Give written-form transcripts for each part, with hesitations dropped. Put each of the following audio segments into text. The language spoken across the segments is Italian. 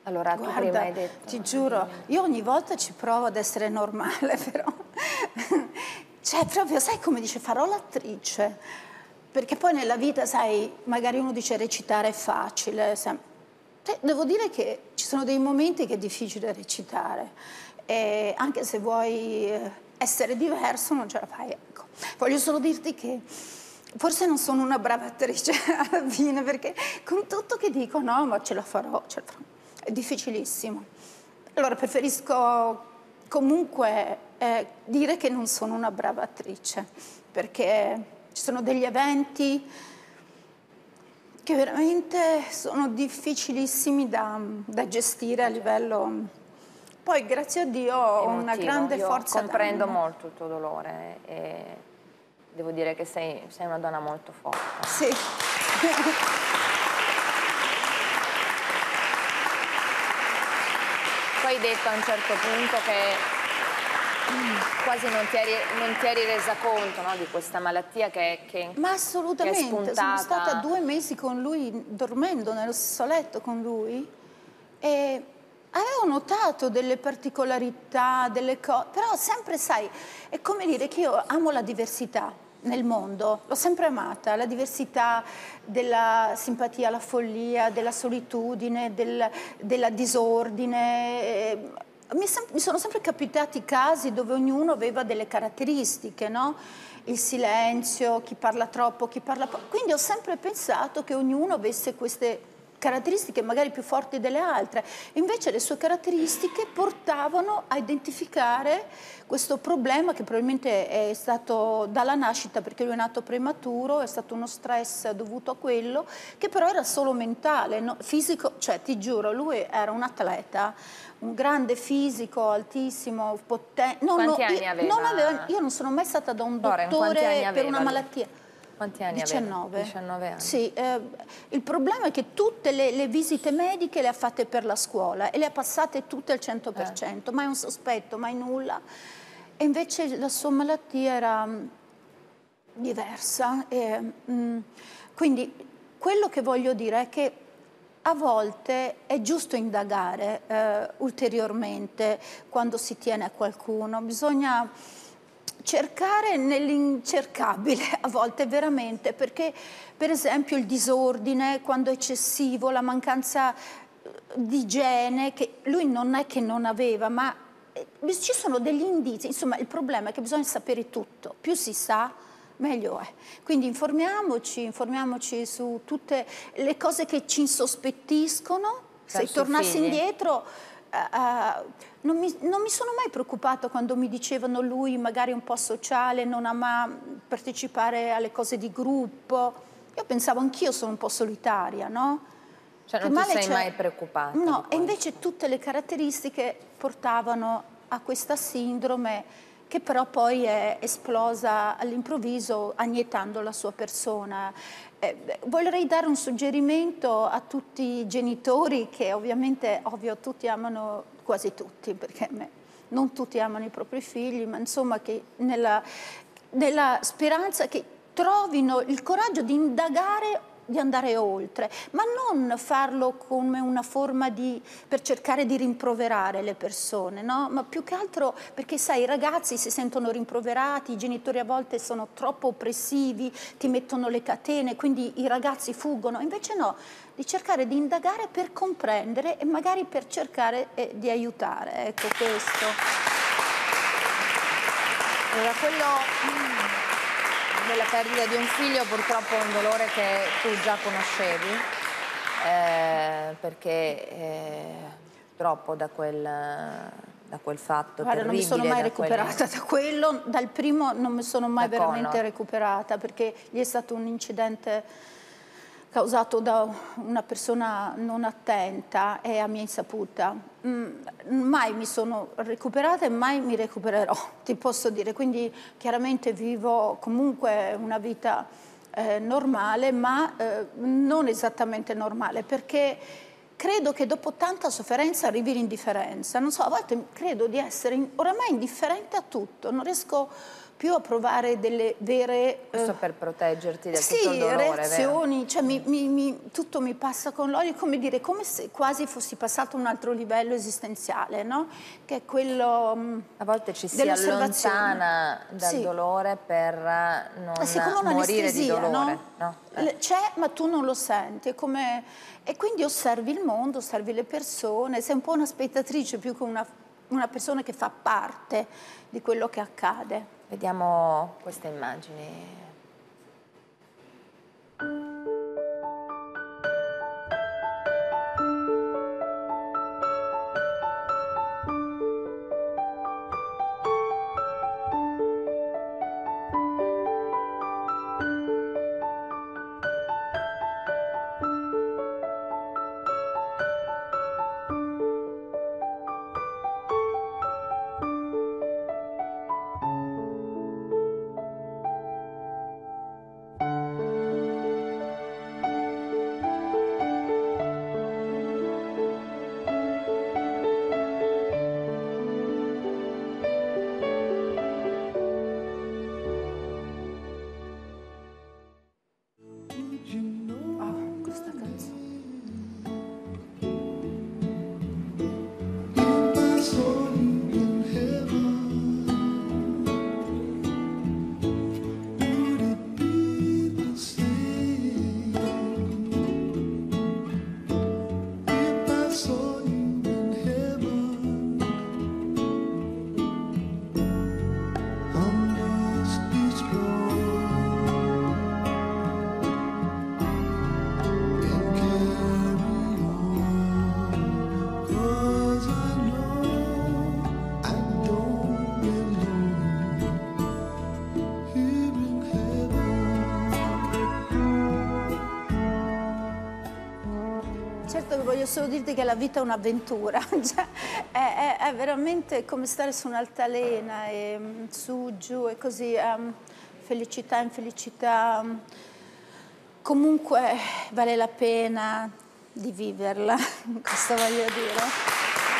Allora, tu prima Guarda, hai detto... ti giuro, io ogni volta ci provo ad essere normale, però... Cioè, proprio, sai come dice, farò l'attrice. Perché poi nella vita, sai, magari uno dice recitare è facile. Devo dire che ci sono dei momenti che è difficile recitare. E anche se vuoi essere diverso, non ce la fai, ecco. Voglio solo dirti che forse non sono una brava attrice alla fine, perché con tutto che dico, no, ma ce la farò, ce la farò. È difficilissimo. Allora preferisco comunque dire che non sono una brava attrice, perché ci sono degli eventi che veramente sono difficilissimi da gestire a livello... Poi grazie a Dio ho una grande forza d'animo. Comprendo molto il tuo dolore e devo dire che sei una donna molto forte. Sì. Poi hai detto a un certo punto che quasi non ti eri resa conto, no, di questa malattia Ma assolutamente, che è spuntata. sono stata 2 mesi con lui, dormendo nello stesso letto con lui, e avevo notato delle particolarità, delle cose, però sempre, sai, è come dire che io amo la diversità nel mondo, l'ho sempre amata, la diversità della simpatia alla follia, della solitudine, della disordine. Mi sono sempre capitati casi dove ognuno aveva delle caratteristiche, no? Il silenzio, chi parla troppo, chi parla poco. Quindi ho sempre pensato che ognuno avesse queste caratteristiche magari più forti delle altre. Invece le sue caratteristiche portavano a identificare questo problema che probabilmente è stato dalla nascita, perché lui è nato prematuro, è stato uno stress dovuto a quello, che però era solo mentale, no? Fisico, cioè ti giuro, lui era un atleta, un grande fisico, altissimo, potente. Quanti anni aveva? Io non sono mai stata da un Lauren, quanti anni dottore per una aveva lui? malattia. Quanti anni 19. aveva? 19 anni. Sì, il problema è che tutte le visite mediche le ha fatte per la scuola e le ha passate tutte al 100%, mai un sospetto, mai nulla. E invece la sua malattia era diversa. Quindi quello che voglio dire è che a volte è giusto indagare ulteriormente quando si tiene a qualcuno, bisogna cercare nell'incercabile a volte veramente, perché per esempio il disordine quando è eccessivo, la mancanza di igiene, che lui non è che non aveva, ma ci sono degli indizi, insomma il problema è che bisogna sapere tutto, più si sa meglio è. Quindi informiamoci su tutte le cose che ci insospettiscono. Se tornassi indietro, non mi sono mai preoccupata quando mi dicevano lui magari un po' sociale, non ama partecipare alle cose di gruppo. Io pensavo anch'io sono un po' solitaria, no? Cioè non ti sei mai preoccupata? No, e invece tutte le caratteristiche portavano a questa sindrome che però poi è esplosa all'improvviso annientando la sua persona. Vorrei dare un suggerimento a tutti i genitori che ovviamente, ovvio, tutti amano, quasi tutti, perché non tutti amano i propri figli, ma insomma che nella speranza che trovino il coraggio di indagare, di andare oltre, ma non farlo come una forma per cercare di rimproverare le persone, no? Ma più che altro perché sai, i ragazzi si sentono rimproverati, i genitori a volte sono troppo oppressivi, ti mettono le catene, quindi i ragazzi fuggono, invece no, di cercare di indagare per comprendere e magari per cercare di aiutare, ecco questo. Allora, quello della perdita di un figlio purtroppo è un dolore che tu già conoscevi, perché purtroppo da quel fatto Guarda, terribile... non mi sono mai recuperata da quello, dal primo non mi sono mai veramente recuperata, perché gli è stato un incidente causato da una persona non attenta e a mia insaputa. Mai mi sono recuperata e mai mi recupererò, ti posso dire. Quindi chiaramente vivo comunque una vita normale, ma non esattamente normale, perché credo che dopo tanta sofferenza arrivi l'indifferenza. Non so, a volte credo di essere oramai indifferente a tutto, non riesco più a provare delle vere... Questo per proteggerti da sì, tutto il dolore, reazioni, vero? cioè tutto mi passa con l'olio, come dire, come se quasi fossi passato a un altro livello esistenziale, no? Che è quello a volte ci si allontana dal sì. dolore per non morire di dolore. No? C'è, ma tu non lo senti, e quindi osservi il mondo, osservi le persone, sei un po' una spettatrice più che una persona che fa parte di quello che accade. Vediamo queste immagini. Voglio solo dirti che la vita è un'avventura, cioè, è veramente come stare su un'altalena, su, giù e così, felicità, infelicità, comunque vale la pena di viverla, questo voglio dire.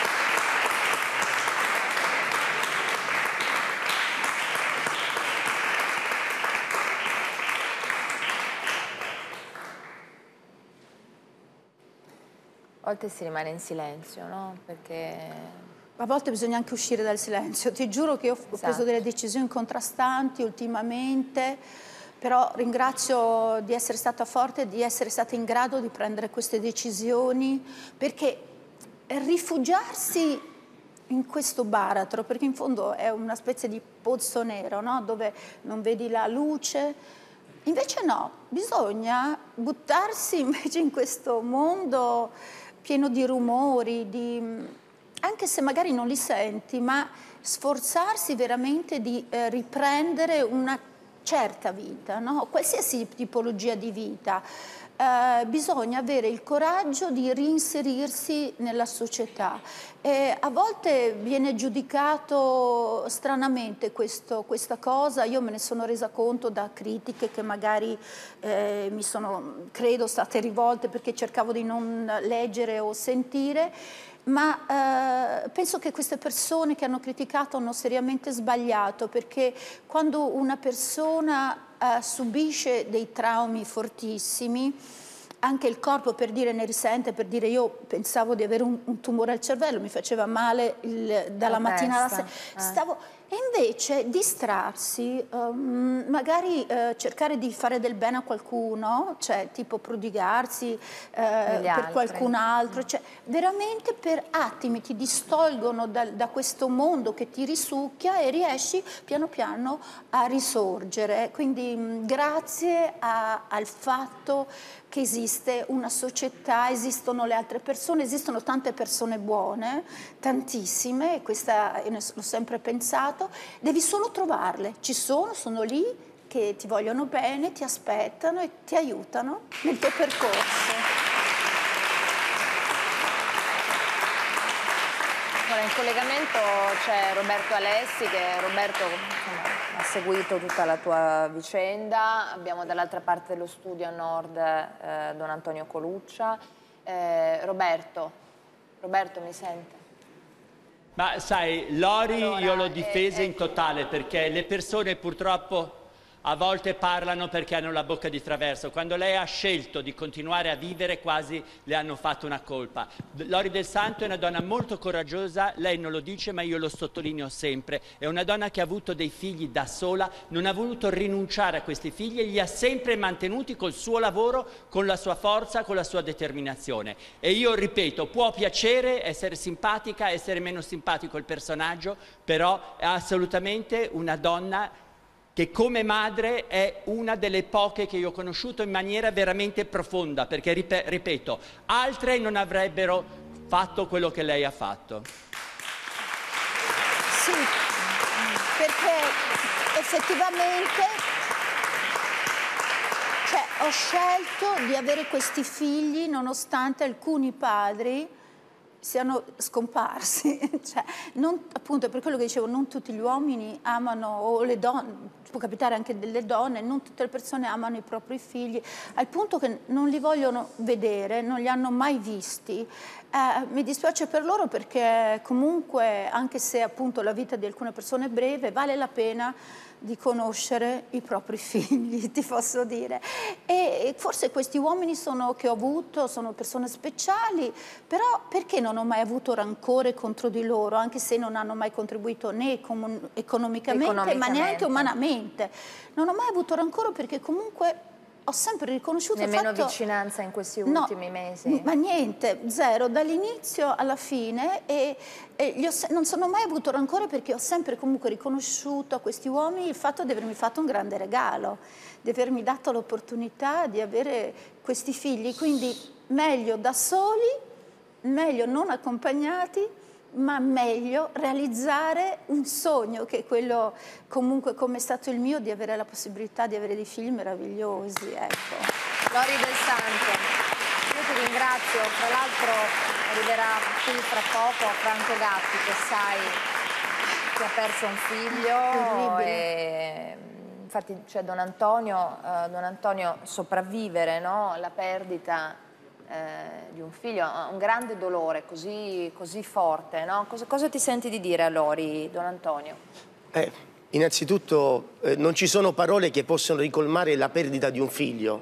A volte si rimane in silenzio, no? Perché... A volte bisogna anche uscire dal silenzio. Ti giuro che ho preso delle decisioni contrastanti ultimamente, però ringrazio di essere stata forte e di essere stata in grado di prendere queste decisioni, perché rifugiarsi in questo baratro, perché in fondo è una specie di pozzo nero, no? Dove non vedi la luce. Invece no, bisogna buttarsi invece in questo mondo pieno di rumori, anche se magari non li senti, ma sforzarsi veramente di riprendere una certa vita, no? Qualsiasi tipologia di vita. Bisogna avere il coraggio di reinserirsi nella società. A volte viene giudicato stranamente questa cosa, io me ne sono resa conto da critiche che magari mi sono, credo, state rivolte perché cercavo di non leggere o sentire, ma penso che queste persone che hanno criticato hanno seriamente sbagliato, perché quando una persona subisce dei traumi fortissimi, anche il corpo, per dire, ne risente, per dire, io pensavo di avere un tumore al cervello, mi faceva male dalla mattina alla sera, e invece distrarsi, magari cercare di fare del bene a qualcuno, cioè tipo prodigarsi per qualcun altro, cioè veramente per attimi ti distolgono da questo mondo che ti risucchia e riesci piano piano a risorgere. Quindi grazie al fatto che esiste una società, esistono le altre persone, esistono tante persone buone, tantissime, e questa io l'ho sempre pensato, devi solo trovarle, ci sono lì che ti vogliono bene, ti aspettano e ti aiutano nel tuo percorso. Allora, in collegamento c'è Roberto Alessi, che Roberto ha seguito tutta la tua vicenda. Abbiamo dall'altra parte dello studio a nord Don Antonio Coluccia. Roberto mi sente? Ma sai, Lori Allora, io l'ho difesa in totale, perché le persone purtroppo a volte parlano perché hanno la bocca di traverso. Quando lei ha scelto di continuare a vivere, quasi le hanno fatto una colpa. Lori Del Santo è una donna molto coraggiosa, lei non lo dice ma io lo sottolineo sempre. È una donna che ha avuto dei figli da sola, non ha voluto rinunciare a questi figli e li ha sempre mantenuti col suo lavoro, con la sua forza, con la sua determinazione. E io ripeto, può piacere essere simpatica, essere meno simpatico il personaggio, però è assolutamente una donna che come madre è una delle poche che io ho conosciuto in maniera veramente profonda, perché, ripeto, altre non avrebbero fatto quello che lei ha fatto. Sì, perché effettivamente ho scelto di avere questi figli nonostante alcuni padri siano scomparsi, appunto per quello che dicevo, non tutti gli uomini amano, o le donne, può capitare anche delle donne, non tutte le persone amano i propri figli, al punto che non li vogliono vedere, non li hanno mai visti. Mi dispiace per loro perché comunque, anche se appunto la vita di alcune persone è breve, vale la pena di conoscere i propri figli, ti posso dire. E forse questi uomini che ho avuto sono persone speciali, però perché non ho mai avuto rancore contro di loro, anche se non hanno mai contribuito né economicamente, ma neanche umanamente. Non ho mai avuto rancore perché comunque ho sempre riconosciuto il Nemmeno fatto... vicinanza in questi ultimi mesi? Ma niente, zero, dall'inizio alla fine, non sono mai avuto rancore perché ho sempre comunque riconosciuto a questi uomini il fatto di avermi fatto un grande regalo, di avermi dato l'opportunità di avere questi figli, quindi meglio da soli, meglio non accompagnati, ma meglio realizzare un sogno che è quello comunque come è stato il mio, di avere la possibilità di avere dei figli meravigliosi, ecco. Lori Del Santo, io ti ringrazio, tra l'altro arriverà qui fra poco Franco Gatti, che sai che ha perso un figlio e infatti c'è Don Antonio sopravvivere, no? La perdita di un figlio, un grande dolore così forte, no? Cosa ti senti di dire a Lori, Don Antonio? Innanzitutto non ci sono parole che possono ricolmare la perdita di un figlio,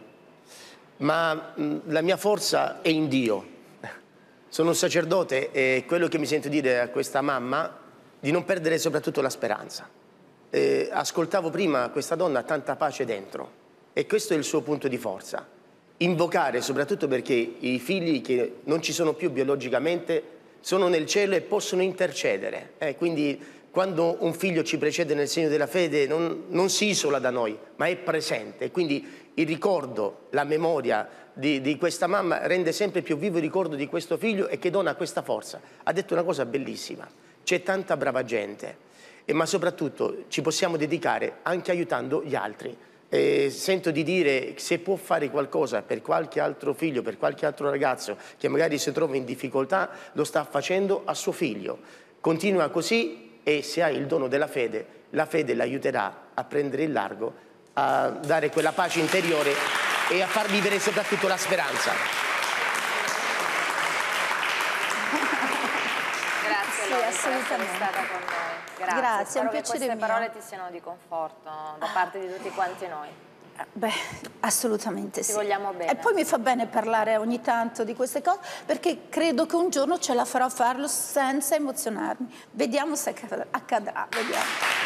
ma la mia forza è in Dio. Sono un sacerdote e quello che mi sento dire a questa mamma di non perdere soprattutto la speranza. Ascoltavo prima questa donna, ha tanta pace dentro e questo è il suo punto di forza. Invocare, soprattutto perché i figli che non ci sono più biologicamente sono nel cielo e possono intercedere. Quindi quando un figlio ci precede nel segno della fede non si isola da noi, ma è presente. Quindi il ricordo, la memoria di questa mamma rende sempre più vivo il ricordo di questo figlio e che dona questa forza. Ha detto una cosa bellissima, c'è tanta brava gente, ma soprattutto ci possiamo dedicare anche aiutando gli altri. Sento di dire se può fare qualcosa per qualche altro figlio, per qualche altro ragazzo che magari si trova in difficoltà, lo sta facendo a suo figlio. Continua così e se hai il dono della fede, la fede l'aiuterà a prendere il largo, a dare quella pace interiore e a far vivere soprattutto la speranza. Grazie Lori per essere stata con noi. Grazie, è un piacere piacere che queste mio. parole ti siano di conforto da parte di tutti quanti noi. Beh, assolutamente sì. Ti vogliamo bene. E poi mi fa bene parlare ogni tanto di queste cose perché credo che un giorno ce la farò a farlo senza emozionarmi. Vediamo se accadrà, vediamo.